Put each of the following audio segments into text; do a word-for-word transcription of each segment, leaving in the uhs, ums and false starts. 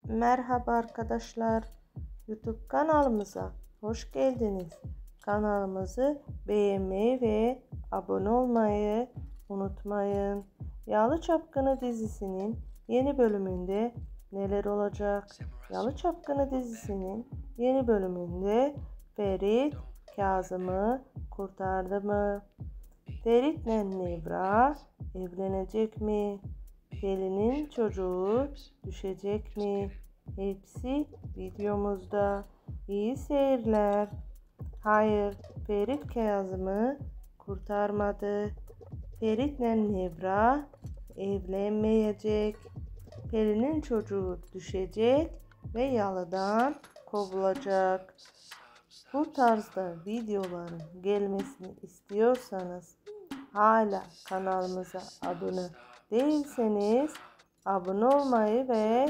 Merhaba arkadaşlar, YouTube kanalımıza hoş geldiniz. Kanalımızı beğenmeyi ve abone olmayı unutmayın. Yalı Çapkını dizisinin yeni bölümünde neler olacak? Yalı Çapkını dizisinin yeni bölümünde Ferit Kazım'ı kurtardı mı? Ferit'le Nevra evlenecek mi? Pelin'in çocuğu düşecek mi? Hepsi videomuzda. İyi seyirler. Hayır, Ferit Kazım'ı kurtarmadı. Ferit'le Nevra evlenmeyecek. Pelin'in çocuğu düşecek ve yalıdan kovulacak. Bu tarzda videoların gelmesini istiyorsanız hala kanalımıza abone değilseniz abone olmayı ve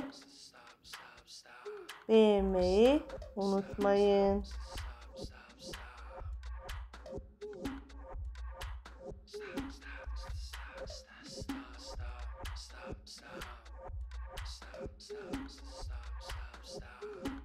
beğenmeyi unutmayın. Stop, stop, stop, stop, stop, stop.